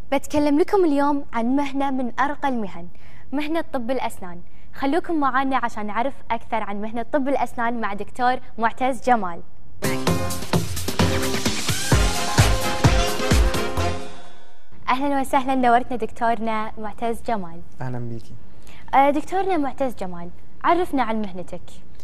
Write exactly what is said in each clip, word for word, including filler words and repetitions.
بتكلم لكم اليوم عن مهنة من أرقى المهن، مهنة طب الأسنان. خلوكم معنا عشان نعرف أكثر عن مهنة طب الأسنان مع دكتور معتز جمال. أهلا وسهلا، نورتنا دكتورنا معتز جمال. أهلا بيكي. دكتورنا معتز جمال، عرفنا عن مهنتك.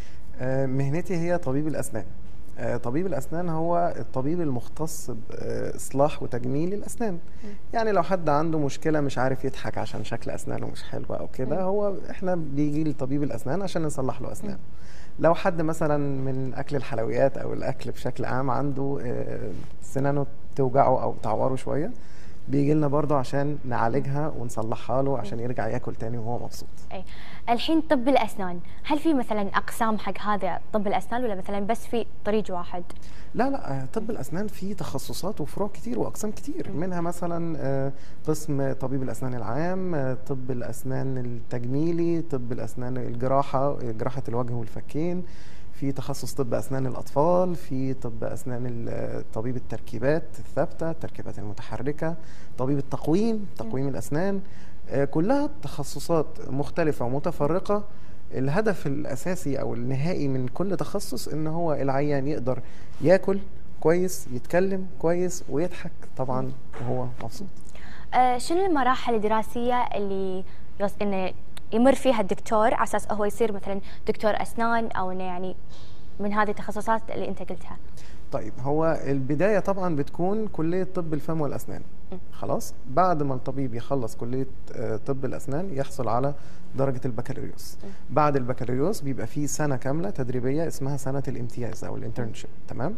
مهنتي هي طبيب الأسنان. طبيب الأسنان هو الطبيب المختص بإصلاح وتجميل الأسنان. م. يعني لو حد عنده مشكلة مش عارف يضحك عشان شكل أسنانه مش حلو أو كده، هو إحنا بيجي لطبيب الأسنان عشان نصلح له أسنانه. لو حد مثلا من أكل الحلويات أو الأكل بشكل عام عنده سنانه توجعه أو تعوره شوية، بيجي لنا برضه عشان نعالجها ونصلحها له عشان يرجع ياكل تاني وهو مبسوط. اي الحين طب الاسنان، هل في مثلا اقسام حق هذا طب الاسنان ولا مثلا بس في طريق واحد؟ لا لا، طب الاسنان فيه تخصصات وفروع كتير واقسام كتير، منها مثلا قسم طبيب الاسنان العام، طب الاسنان التجميلي، طب الاسنان الجراحه، جراحه الوجه والفكين، في تخصص طب اسنان الاطفال، في طب اسنان طبيب التركيبات الثابته، التركيبات المتحركه، طبيب التقويم، تقويم الاسنان. كلها تخصصات مختلفه ومتفرقه. الهدف الاساسي او النهائي من كل تخصص ان هو العيان يقدر ياكل كويس، يتكلم كويس، ويضحك طبعا وهو مبسوط. آه شنو المراحل الدراسيه اللي يص... انه يمر فيها الدكتور على اساس هو يصير مثلا دكتور اسنان، او انه يعني من هذه التخصصات اللي انت قلتها؟ طيب، هو البدايه طبعا بتكون كليه طب الفم والاسنان. م. خلاص، بعد ما الطبيب يخلص كليه طب الاسنان يحصل على درجه البكالوريوس. م. بعد البكالوريوس بيبقى فيه سنه كامله تدريبيه اسمها سنه الامتياز او الانترنشيب. تمام.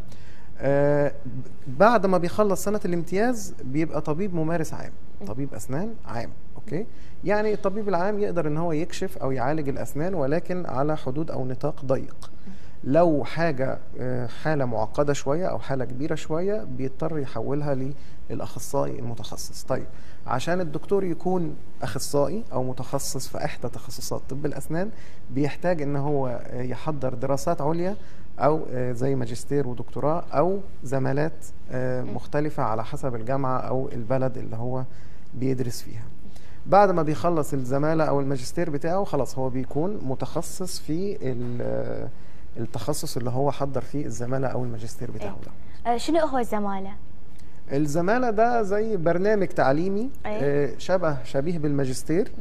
آه بعد ما بيخلص سنه الامتياز بيبقى طبيب ممارس عام، طبيب اسنان عام. اوكي، يعني الطبيب العام يقدر ان هو يكشف او يعالج الاسنان، ولكن على حدود او نطاق ضيق. لو حاجه حاله معقده شويه او حاله كبيره شويه بيضطر يحولها للاخصائي المتخصص. طيب، عشان الدكتور يكون اخصائي او متخصص في احدى تخصصات طب الاسنان بيحتاج ان هو يحضر دراسات عليا او زي ماجستير ودكتوراه او زمالات مختلفه على حسب الجامعه او البلد اللي هو بيدرس فيها. بعد ما بيخلص الزماله او الماجستير بتاعه خلاص هو بيكون متخصص في التخصص اللي هو حضر فيه الزماله او الماجستير بتاعه ده. شنو هو الزماله؟ الزماله ده زي برنامج تعليمي شبه شبيه بالماجستير،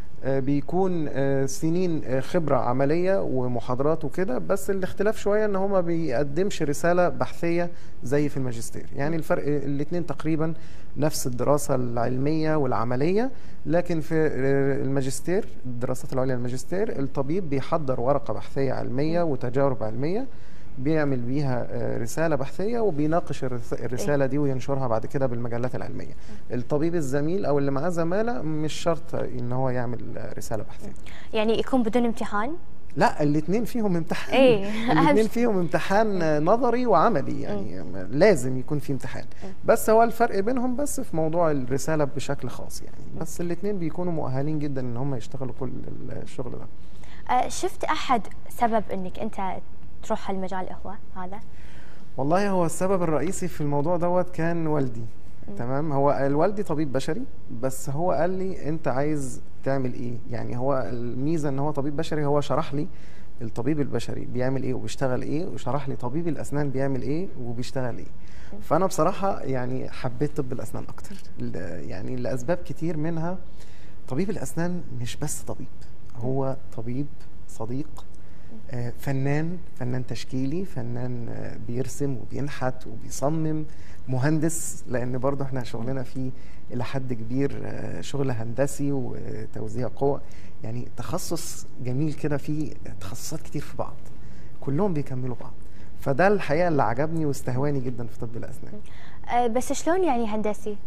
بيكون سنين خبرة عملية ومحاضرات وكده، بس الاختلاف شوية ان هو ما بيقدمش رسالة بحثية زي في الماجستير. يعني الفرق الاثنين تقريبا نفس الدراسة العلمية والعملية، لكن في الماجستير الدراسات العليا الماجستير الطبيب بيحضر ورقة بحثية علمية وتجارب علمية بيعمل بيها رسالة بحثية وبيناقش الرسالة دي وينشرها بعد كده بالمجلات العلمية. الطبيب الزميل أو اللي معاه زمالة مش شرط إن هو يعمل رسالة بحثية. يعني يكون بدون امتحان؟ لا، الاثنين فيهم امتحان. ايه الاثنين فيهم امتحان نظري وعملي، يعني م. لازم يكون في امتحان. م. بس هو الفرق بينهم بس في موضوع الرسالة بشكل خاص يعني. م. بس الاثنين بيكونوا مؤهلين جدا ان هم يشتغلوا كل الشغل ده. أه شفت أحد سبب انك انت تروح هالمجال هو هذا؟ والله هو السبب الرئيسي في الموضوع دوت كان والدي. م. تمام. هو الوالدي طبيب بشري، بس هو قال لي انت عايز تعمل ايه؟ يعني هو الميزه ان هو طبيب بشري، هو شرح لي الطبيب البشري بيعمل ايه وبيشتغل ايه، وشرح لي طبيب الاسنان بيعمل ايه وبيشتغل ايه. م. فانا بصراحه يعني حبيت طب الاسنان اكتر، يعني لاسباب كتير، منها طبيب الاسنان مش بس طبيب، هو طبيب صديق، آه فنان فنان تشكيلي، فنان آه بيرسم وبينحت وبيصمم، مهندس، لان برضه احنا شغلنا فيه الى حد كبير آه شغل هندسي وتوزيع قوى، يعني تخصص جميل كده، فيه تخصصات كتير في بعض كلهم بيكملوا بعض. فده الحقيقه اللي عجبني واستهواني جدا في طب الاسنان. آه بس شلون يعني هندسي؟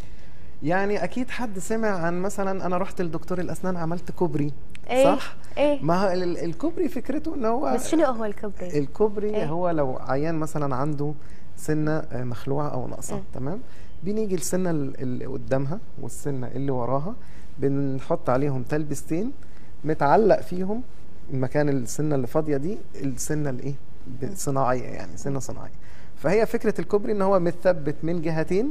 يعني اكيد حد سمع عن مثلا انا رحت لدكتور الاسنان عملت كوبري. إيه؟ صح؟ إيه؟ ما هو الكوبري فكرته ان هو، بس شنو هو الكوبري؟ الكوبري إيه؟ هو لو عيان مثلا عنده سنه مخلوعه او ناقصه، تمام، بنيجي السنه اللي قدامها والسنه اللي وراها بنحط عليهم تلبستين متعلق فيهم المكان السنه اللي فاضيه دي السنه الايه صناعيه، يعني سنه صناعيه. فهي فكره الكوبري ان هو متثبت من جهتين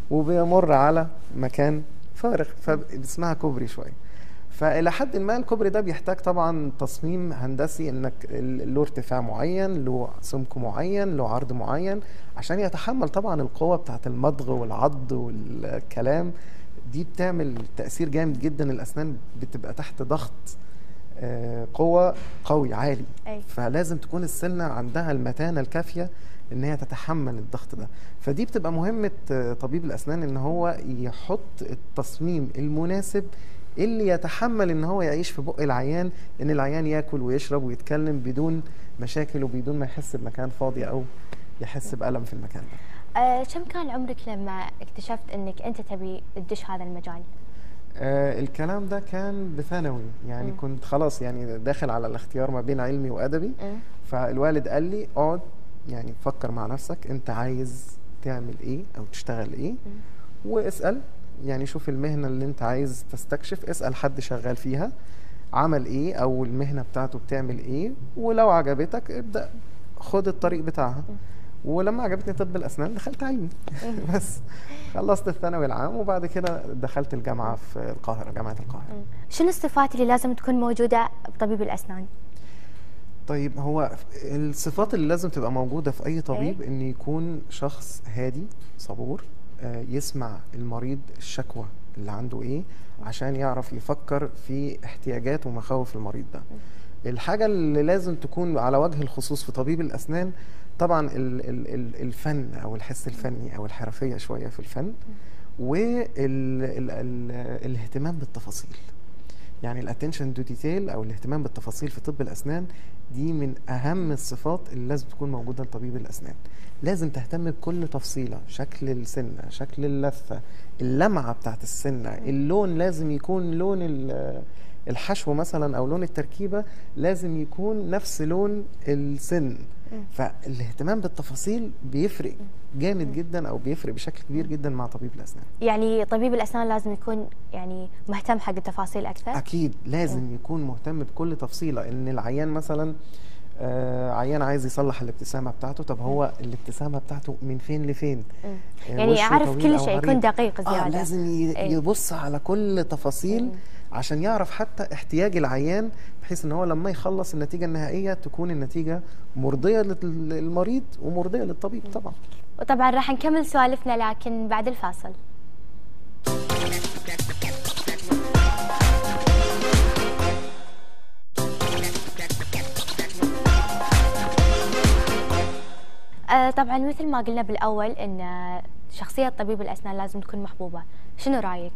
وبيمر على مكان فارغ فاسمها كوبري شويه. فالى حد ما الكوبري ده بيحتاج طبعا تصميم هندسي، انك له ارتفاع معين، له سمك معين، له عرض معين، عشان يتحمل طبعا القوه بتاعه المضغ والعض والكلام. دي بتعمل تاثير جامد جدا، الاسنان بتبقى تحت ضغط قوه قوي عالي. أي. فلازم تكون السنه عندها المتانه الكافيه ان هي تتحمل الضغط ده. فدي بتبقى مهمه طبيب الاسنان، ان هو يحط التصميم المناسب اللي يتحمل ان هو يعيش في بق العيان، ان العيان ياكل ويشرب ويتكلم بدون مشاكل وبدون ما يحس بمكان فاضي او يحس بألم في المكان ده. أه كم كان عمرك لما اكتشفت انك انت تبي تدش هذا المجال؟ آه الكلام ده كان بثانوي، يعني م. كنت خلاص يعني داخل على الاختيار ما بين علمي وادبي. م. فالوالد قال لي اقعد يعني فكر مع نفسك، انت عايز تعمل ايه او تشتغل ايه، م. واسأل، يعني شوف المهنة اللي انت عايز تستكشف، اسأل حد شغال فيها عمل ايه او المهنة بتاعته بتعمل ايه، ولو عجبتك ابدأ خد الطريق بتاعها. ولما عجبتني طب الاسنان دخلت علمي. بس خلصت الثانوي العام وبعد كده دخلت الجامعة في القاهرة، جامعة القاهرة. شنو الصفات اللي لازم تكون موجودة بطبيب الاسنان؟ طيب هو الصفات اللي لازم تبقى موجودة في اي طبيب ان يكون شخص هادي صبور، يسمع المريض الشكوى اللي عنده ايه عشان يعرف يفكر في احتياجات ومخاوف المريض ده. الحاجة اللي لازم تكون على وجه الخصوص في طبيب الأسنان طبعا الفن أو الحس الفني أو الحرفية شوية في الفن، والاهتمام بالتفاصيل. يعني الاتنشن تو ديتيل أو الاهتمام بالتفاصيل في طب الأسنان دي من أهم الصفات اللي لازم تكون موجودة لطبيب الأسنان. لازم تهتم بكل تفصيلة، شكل السنة، شكل اللثة، اللمعة بتاعت السنة، اللون لازم يكون لون الحشو مثلا او لون التركيبه لازم يكون نفس لون السن. فالاهتمام بالتفاصيل بيفرق جامد جدا او بيفرق بشكل كبير جدا مع طبيب الاسنان. يعني طبيب الاسنان لازم يكون يعني مهتم حق التفاصيل اكثر؟ اكيد لازم يكون مهتم بكل تفصيله. ان العيان مثلا آه عيان عايز يصلح الابتسامه بتاعته، طب هو الابتسامه بتاعته من فين لفين؟ آه يعني يعرف كل شيء، يكون دقيق زياده. آه لازم يبص على كل تفاصيل عشان يعرف حتى احتياج العيان، بحيث ان هو لما يخلص النتيجه النهائيه تكون النتيجه مرضيه للمريض ومرضيه للطبيب طبعا. وطبعا راح نكمل سوالفنا لكن بعد الفاصل. آه طبعا مثل ما قلنا بالاول ان شخصيه طبيب الاسنان لازم تكون محبوبه، شنو رايك؟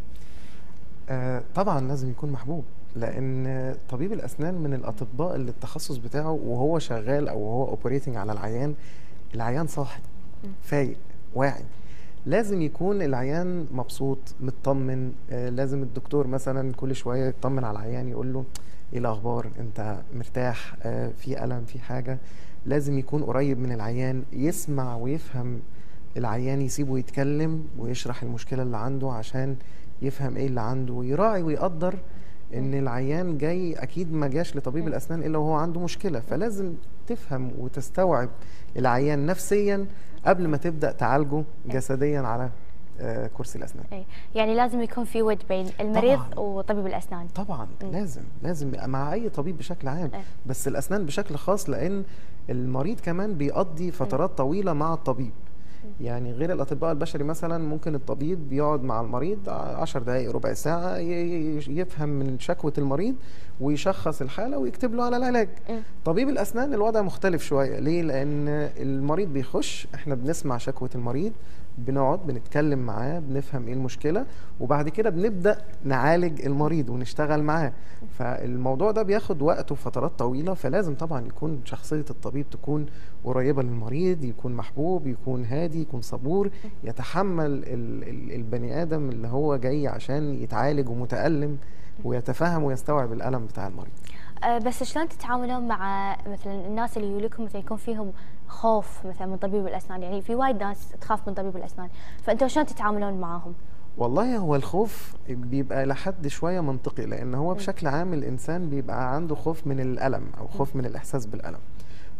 آه طبعا لازم يكون محبوب، لان طبيب الاسنان من الاطباء اللي التخصص بتاعه وهو شغال او وهو اوبريتنج على العيان، العيان صاحي فايق واعي. لازم يكون العيان مبسوط مطمن. آه لازم الدكتور مثلا كل شويه يطمن على العيان، يقول له ايه الاخبار، انت مرتاح، آه في الم، في حاجه. لازم يكون قريب من العيان، يسمع ويفهم العيان، يسيبه يتكلم ويشرح المشكله اللي عنده عشان يفهم ايه اللي عنده، ويراعي ويقدر ان العيان جاي اكيد ما جاش لطبيب الاسنان الا وهو عنده مشكله. فلازم تفهم وتستوعب العيان نفسيا قبل ما تبدا تعالجه جسديا على آه كرسي الاسنان. يعني لازم يكون في ود بين المريض طبعاً وطبيب الاسنان. طبعا م. لازم لازم مع اي طبيب بشكل عام، م. بس الاسنان بشكل خاص، لان المريض كمان بيقضي فترات م. طويله مع الطبيب. يعني غير الاطباء البشري مثلا ممكن الطبيب بيقعد مع المريض عشر دقائق ربع ساعه يفهم من شكوى المريض ويشخص الحاله ويكتب له على العلاج. م. طبيب الاسنان الوضع مختلف شويه. ليه؟ لان المريض بيخش، احنا بنسمع شكوى المريض، بنقعد بنتكلم معاه، بنفهم ايه المشكله، وبعد كده بنبدا نعالج المريض ونشتغل معاه. فالموضوع ده بياخد وقت وفترات طويله. فلازم طبعا يكون شخصيه الطبيب تكون قريبه للمريض، يكون محبوب، يكون هادي، يكون صبور، يتحمل ال ال البني ادم اللي هو جاي عشان يتعالج ومتالم، ويتفهم ويستوعب الالم بتاع المريض. أه بس شلون تتعاملون مع مثلا الناس اللي يجولكم مثلا يكون فيهم خوف مثلا من طبيب الاسنان؟ يعني في وايد ناس تخاف من طبيب الاسنان، فانتوا شلون تتعاملون معاهم؟ والله هو الخوف بيبقى لحد شويه منطقي، لان هو بشكل عام الانسان بيبقى عنده خوف من الالم او خوف من الاحساس بالالم.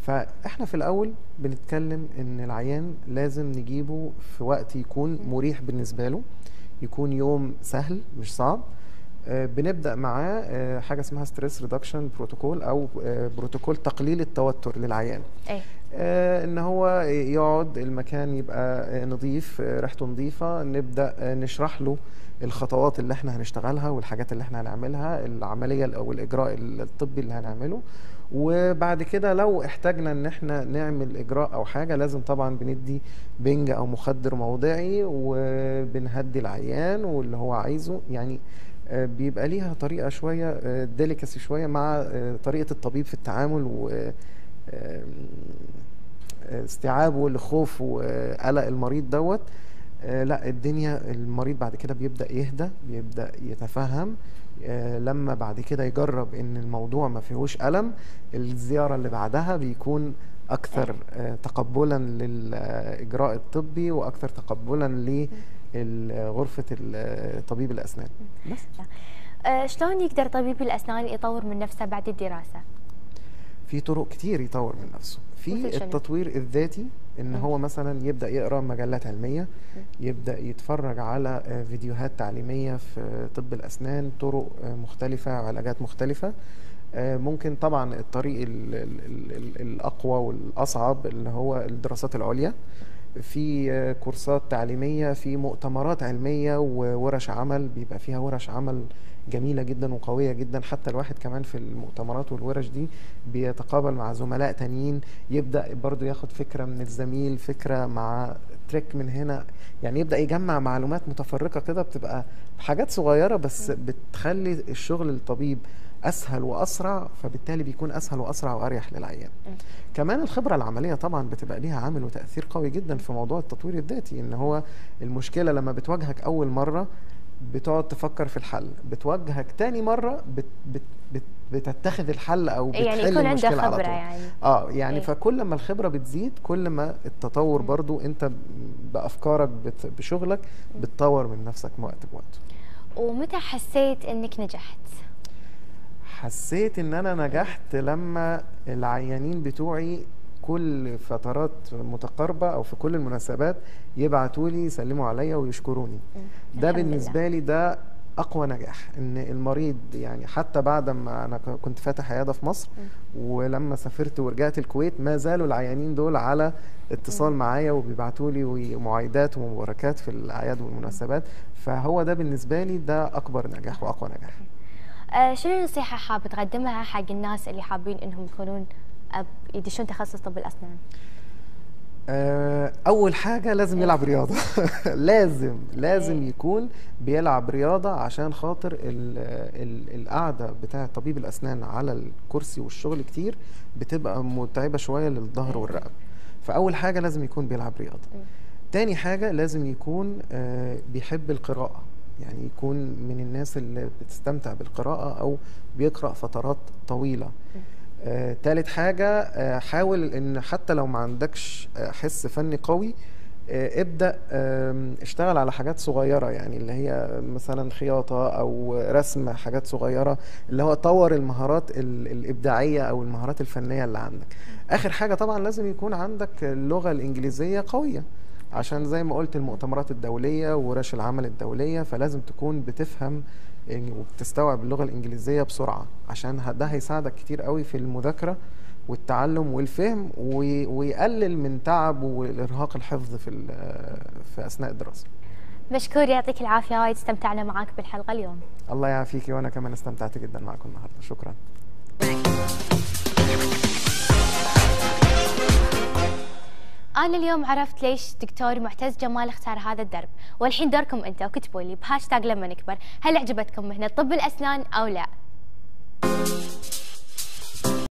فاحنا في الاول بنتكلم ان العيان لازم نجيبه في وقت يكون مريح بالنسبه له، يكون يوم سهل مش صعب. آه، بنبدا معاه آه، حاجه اسمها ستريس ريدكشن بروتوكول، او آه، بروتوكول تقليل التوتر للعيان. ايه آه، ان هو يقعد المكان يبقى آه، نظيف، آه، ريحته نظيفه، نبدا آه، نشرح له الخطوات اللي احنا هنشتغلها والحاجات اللي احنا هنعملها، العمليه او الاجراء الطبي اللي هنعمله. وبعد كده لو احتاجنا ان احنا نعمل اجراء او حاجه، لازم طبعا بندي بنج او مخدر موضعي، وبنهدي العيان واللي هو عايزه. يعني آه، بيبقى ليها طريقه شويه ديليكاسي شويه مع آه، طريقه الطبيب في التعامل، و آه، استيعابه لخوف وقلق المريض دوت. آه، لا الدنيا المريض بعد كده بيبدأ يهدى، بيبدأ يتفهم. آه، لما بعد كده يجرب ان الموضوع ما فيهوش ألم، الزيارة اللي بعدها بيكون اكثر آه، تقبلا للإجراء الطبي، واكثر تقبلا لغرفة طبيب الأسنان. بس آه، شلون يقدر طبيب الأسنان يطور من نفسه بعد الدراسة؟ في طرق كتير يطور من نفسه. في التطوير الذاتي، ان هو مثلا يبدا يقرا مجلات علميه، يبدا يتفرج على فيديوهات تعليميه في طب الاسنان، طرق مختلفه، علاجات مختلفه. ممكن طبعا الطريق ال ال ال الاقوى والاصعب اللي هو الدراسات العليا، في كورسات تعليميه، في مؤتمرات علميه وورش عمل، بيبقى فيها ورش عمل جميلة جدا وقوية جدا. حتى الواحد كمان في المؤتمرات والورش دي بيتقابل مع زملاء تانيين، يبدأ برضو ياخد فكرة من الزميل، فكرة مع تريك من هنا، يعني يبدأ يجمع معلومات متفرقة كده، بتبقى حاجات صغيرة بس بتخلي الشغل الطبيب أسهل وأسرع، فبالتالي بيكون أسهل وأسرع وأريح للعيان. كمان الخبرة العملية طبعا بتبقى ليها عامل وتأثير قوي جدا في موضوع التطوير الذاتي. إن هو المشكلة لما بتواجهك أول مرة بتقعد تفكر في الحل، بتواجهك تاني مرة بت بت بت بتتخذ الحل او بتحل يعني يكون المشكلة عنده على خبرة طول. يعني اه يعني إيه؟ فكل ما الخبرة بتزيد كل ما التطور برضو انت بافكارك بت بشغلك بتطور من نفسك وقت بوقت. ومتى حسيت انك نجحت؟ حسيت ان انا نجحت لما العيانين بتوعي كل فترات متقاربة او في كل المناسبات يبعتوا لي يسلموا عليا ويشكروني. ده بالنسبة لي ده اقوى نجاح، ان المريض يعني حتى بعد ما انا كنت فاتح عيادة في مصر ولما سافرت ورجعت الكويت، ما زالوا العيانين دول على اتصال معايا وبيبعتوا لي معايدات ومباركات في الاعياد والمناسبات. فهو ده بالنسبة لي ده اكبر نجاح واقوى نجاح. آه شنو نصيحة حاب تقدمها حق الناس اللي حابين انهم يكونون يدشون تخصص طب الاسنان؟ اول حاجه لازم يلعب رياضه. لازم لازم يكون بيلعب رياضه، عشان خاطر ال ال القعده بتاعه طبيب الاسنان على الكرسي والشغل كتير بتبقى متعبه شويه للظهر والرقبه. فاول حاجه لازم يكون بيلعب رياضه. تاني حاجه لازم يكون بيحب القراءه، يعني يكون من الناس اللي بتستمتع بالقراءه او بيقرا فترات طويله. آه، تالت حاجة آه، حاول ان حتى لو ما عندكش آه، حس فني قوي، آه، ابدأ آه، اشتغل على حاجات صغيرة، يعني اللي هي مثلا خياطة او رسم، حاجات صغيرة اللي هو طور المهارات الإبداعية او المهارات الفنية اللي عندك. اخر حاجة طبعا لازم يكون عندك اللغة الإنجليزية قوية، عشان زي ما قلت المؤتمرات الدولية وورش العمل الدولية، فلازم تكون بتفهم وبتستوعب اللغة الإنجليزية بسرعة، عشان ده هيساعدك كتير قوي في المذاكرة والتعلم والفهم، ويقلل من تعب والإرهاق الحفظ في في أثناء الدراسة. مشكور، يعطيك العافية، وايد استمتعنا معاك بالحلقة اليوم. الله يعافيكي، وأنا كمان استمتعت جدا معكم النهاردة. شكرا. أنا اليوم عرفت ليش دكتور معتز جمال اختار هذا الدرب، والحين دوركم أنتوا، وكتبوا لي بهاشتاج لما نكبر هل عجبتكم مهنة طب الأسنان أو لا.